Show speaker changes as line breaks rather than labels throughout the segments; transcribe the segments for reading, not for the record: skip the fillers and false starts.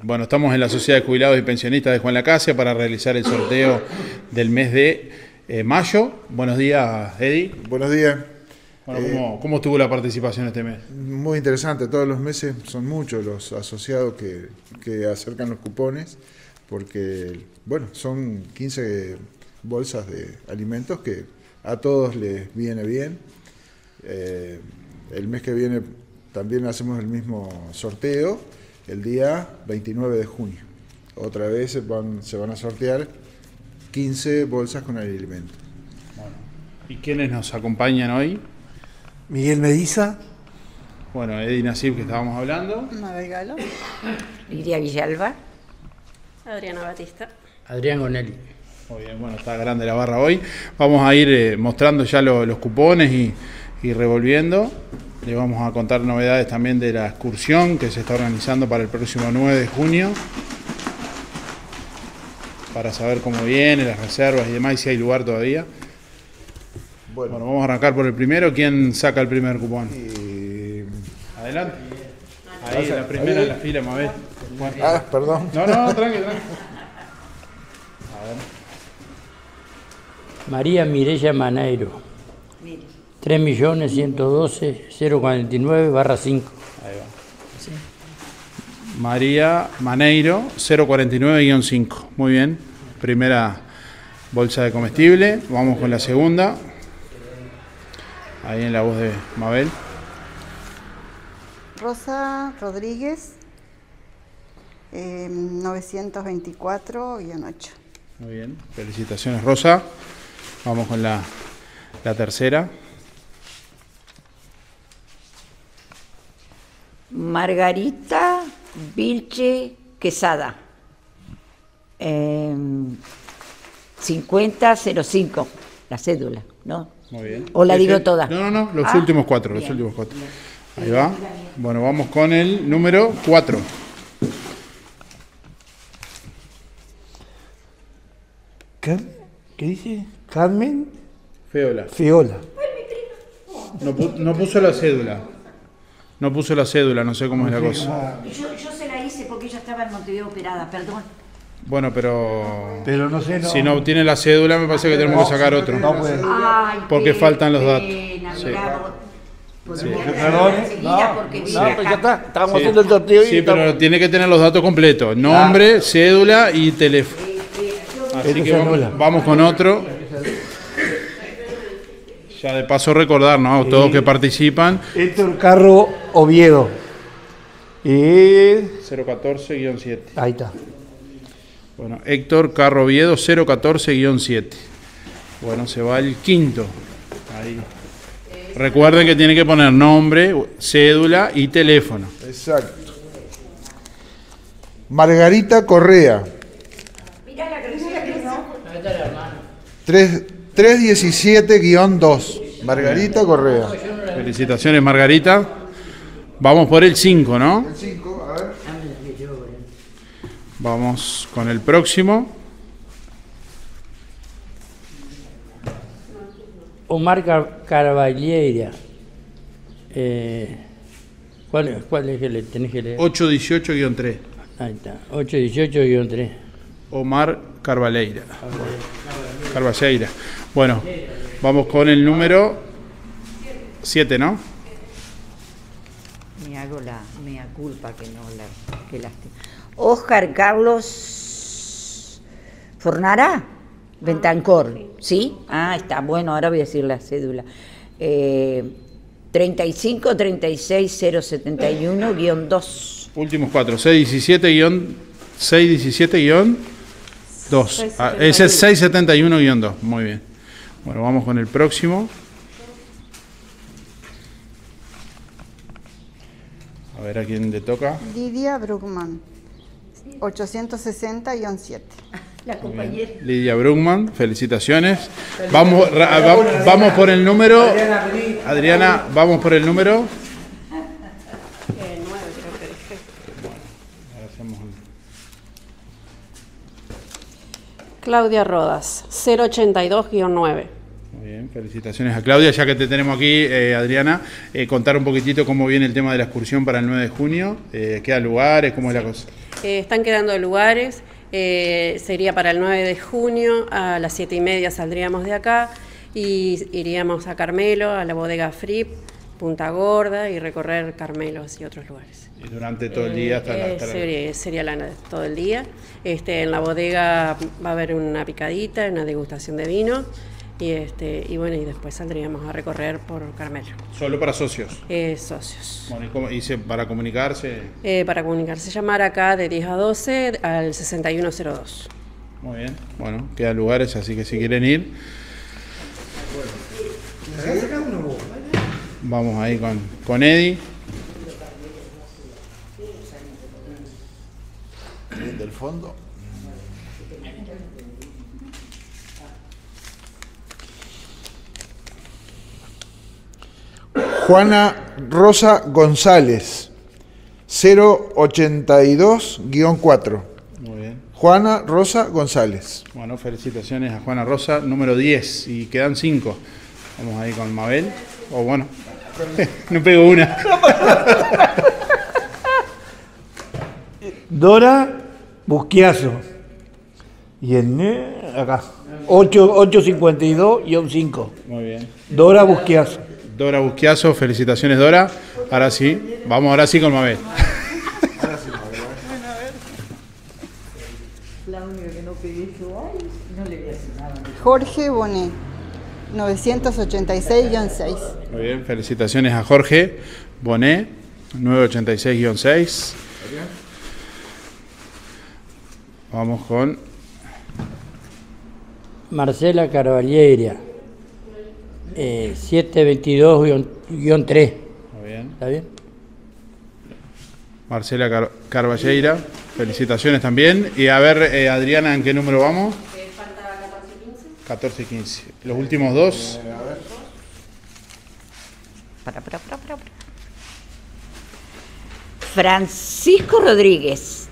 Bueno, estamos en la Sociedad de Jubilados y Pensionistas de Juan Lacase para realizar el sorteo del mes de mayo. Buenos días, Eddie.
Buenos días.
Bueno, ¿cómo estuvo la participación este mes?
Muy interesante, todos los meses son muchos los asociados que acercan los cupones, porque bueno, son 15 bolsas de alimentos que a todos les viene bien. El mes que viene también hacemos el mismo sorteo, el día 29 de junio. Otra vez se van a sortear 15 bolsas con alimentos.
Bueno, ¿y quiénes nos acompañan hoy?
Miguel Mediza.
Bueno, Eddie Nasib, que estábamos hablando.
Mabel Galo.
Lidia Villalba.
Adriana Batista.
Adrián Gonelli.
Muy bien, bueno, está grande la barra hoy. Vamos a ir mostrando ya los cupones y revolviendo. Le vamos a contar novedades también de la excursión que se está organizando para el próximo 9 de junio. Para saber cómo viene, las reservas y demás, y si hay lugar todavía. Bueno, vamos a arrancar por el primero. ¿Quién saca el primer cupón? Adelante. Ahí, la primera en la fila, Mabel. Bueno.
Perdón.
No, tranqui. A ver.
María Mireya Maneiro. 3.112.049/5.
Ahí va. Sí. María Maneiro, 049-5. Muy bien. Primera bolsa de comestible. Vamos con la segunda. Ahí en la voz de Mabel.
Rosa Rodríguez, 924-8.
Muy bien. Felicitaciones, Rosa. Vamos con la tercera.
Margarita Vilche Quesada. 5005, la cédula, ¿no?
Muy bien.
¿O la digo toda?
No, los últimos cuatro. Ahí va. Bueno, vamos con el número 4.
¿Qué dice? Carmen
Feola.
Fiola.
No puso la cédula. No sé cómo es la cosa.
Yo se la hice porque ella estaba en Montevideo operada, perdón.
Bueno, pero
no sé, no.
Si no tiene la cédula, me parece que tenemos que sacar otro.
No puede.
Ay,
Porque faltan los datos.
Sí.
Perdón.
Porque
Pues ya está. Estábamos haciendo el sorteo.
Sí, pero tiene que tener los datos completos. Nombre, cédula y teléfono. Así que vamos con otro. Ya de paso recordar, ¿no? Todos que participan.
Héctor Carro Oviedo.
014-7.
Ahí está.
Bueno, Héctor Carro Oviedo, 014-7. Bueno, se va el quinto. Ahí. Recuerden que tienen que poner nombre, cédula y teléfono.
Exacto. Margarita Correa. 317-2. Margarita Correa.
Felicitaciones, Margarita. Vamos por el 5, ¿no?
El 5, a ver.
Vamos con el próximo.
Omar Carvalheira. ¿Cuál es que le tenés que leer?
818-3.
Ahí está. 818-3.
Omar Carvalheira. Bueno, vamos con el número 7, ¿no?
Me hago la mea culpa que lástima. Óscar Carlos Fornara Bentancor, ¿sí? Ah, está, bueno, ahora voy a decir la cédula. 35-36-071-2.
Últimos 4. 617-2. Ese es 671-2. Muy bien. Bueno, vamos con el próximo. A ver a quién le toca.
Lidia Brugman, 860-7.
La compañera.
Lidia Brugman, felicitaciones. Vamos por el número. Adriana, vamos por el número.
9 creo que dije.
Ahora hacemos
Claudia Rodas, 082-9.
Muy bien, felicitaciones a Claudia. Ya que te tenemos aquí, Adriana, contar un poquitito cómo viene el tema de la excursión para el 9 de junio. ¿Quedan lugares? ¿Cómo es la cosa?
Están quedando lugares, sería para el 9 de junio, a las 7:30 saldríamos de acá y iríamos a Carmelo, a la bodega Fripp, Punta Gorda y recorrer Carmelos y otros lugares.
Y durante todo el día hasta
sería todo el día. En la bodega va a haber una picadita, una degustación de vino y bueno, y después saldríamos a recorrer por Carmelo.
¿Solo para socios?
Socios.
Bueno, para comunicarse?
Para comunicarse, llamar acá de 10 a 12 al 6102.
Muy bien, bueno, quedan lugares, así que si quieren ir. Vamos ahí con Eddie.
Del fondo. Juana Rosa González, 082-4.
Muy bien.
Juana Rosa González.
Bueno, felicitaciones a Juana Rosa, número 10, y quedan 5. Vamos ahí con Mabel. O bueno, no pego una.
Dora Busquiazo. Y acá. 852-5.
Muy bien.
Dora Busquiazo.
Dora Busquiazo, felicitaciones Dora. Ahora sí, vamos ahora sí con Mabel.
Jorge Bonet, 986-6.
Muy bien, felicitaciones a Jorge Bonet, 986-6. Vamos con
Marcela Carvalheira, 722-3.
Muy bien.
¿Está bien?
Marcela Carvalheira, felicitaciones también. Y a ver, Adriana, ¿en qué número vamos?
Falta
14 y 15. Los últimos dos.
Para. Francisco Rodríguez,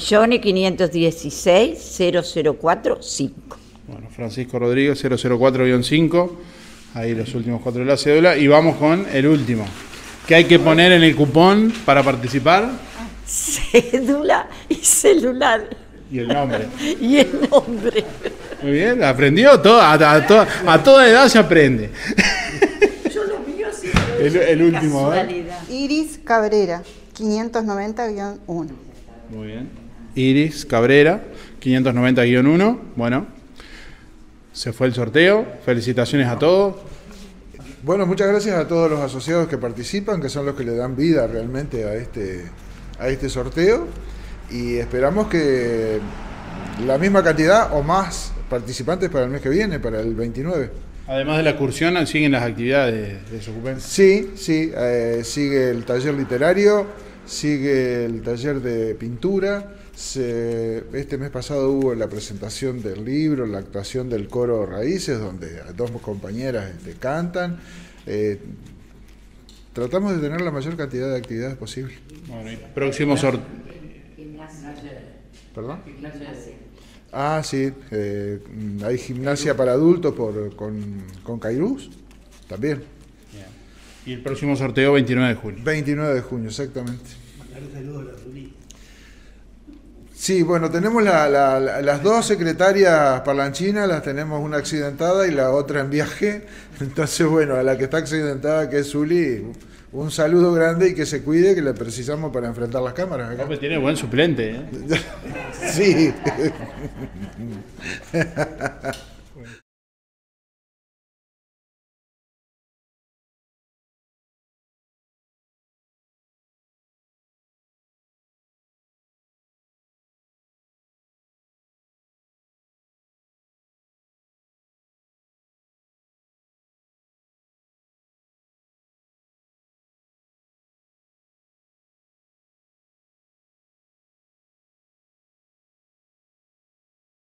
2.516.004.5.
Bueno, Francisco Rodríguez, 004-5. Ahí los últimos 4 de la cédula. Y vamos con el último. ¿Qué hay que poner en el cupón para participar?
Cédula y celular.
Y el nombre.
Y el nombre.
Muy bien, aprendió todo. A toda edad se aprende.
Yo lo mío sí.
El último,
Iris Cabrera, 590-1.
Muy bien. Iris Cabrera, 590-1. Bueno, se fue el sorteo. Felicitaciones a todos.
Bueno, muchas gracias a todos los asociados que participan, que son los que le dan vida realmente a este sorteo. Y esperamos que la misma cantidad o más participantes para el mes que viene, para el 29.
Además de la excursión, siguen las actividades de Desocupen.
Sí, sigue el taller literario, sigue el taller de pintura. Este mes pasado hubo la presentación del libro, la actuación del coro Raíces, donde 2 compañeras cantan. Tratamos de tener la mayor cantidad de actividades posible.
Bueno, y próximo sorteo.
¿Perdón? Ah, sí, hay gimnasia para adultos con Cairús, también.
Bien. Y el próximo sorteo 29 de junio.
29 de junio, exactamente. Sí, bueno, tenemos las 2 secretarias parlanchinas, las tenemos una accidentada y la otra en viaje. Entonces, bueno, a la que está accidentada, que es Zuli, un saludo grande y que se cuide, que le precisamos para enfrentar las cámaras acá.
Tiene buen suplente, ¿eh?
Sí.